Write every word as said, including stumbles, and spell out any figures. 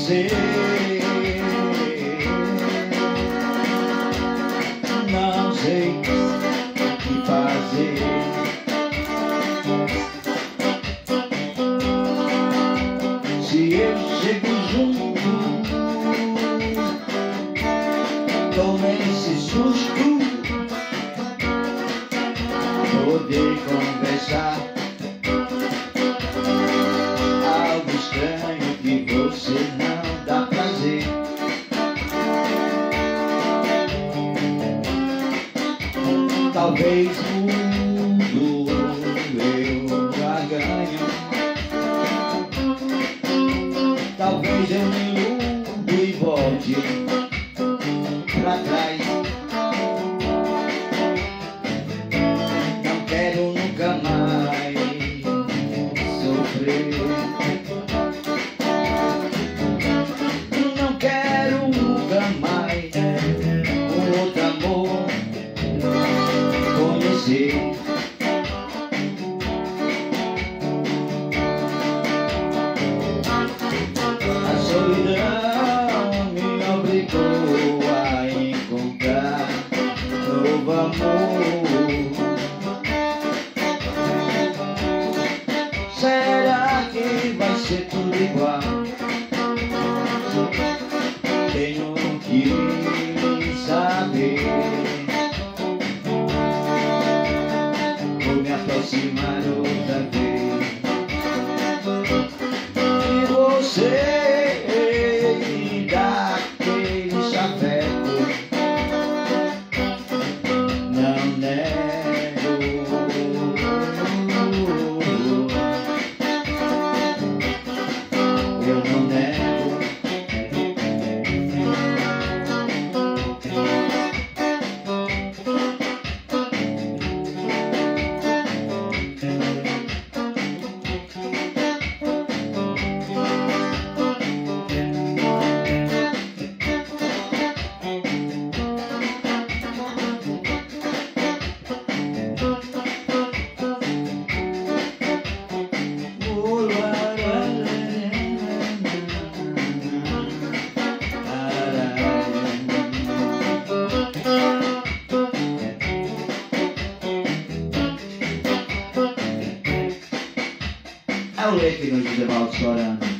você. Não sei o que fazer. Se eu chego junto, tomei esse susto, poder conversar. Algo estranho que você não dá prazer. Talvez mudo eu já ganho. Talvez eu me iludo e volte pra trás. Não quero nunca mais sofrer. Não quero nunca mais um outro amor conhecer. A solidão me obrigou a encontrar novo amor. Será que vai ser tudo igual? Tenho que saber. Vou me aproximar outra vez de você e daquele chaveco. Não nego, eu não nego. É o leite no José Valdo chorando.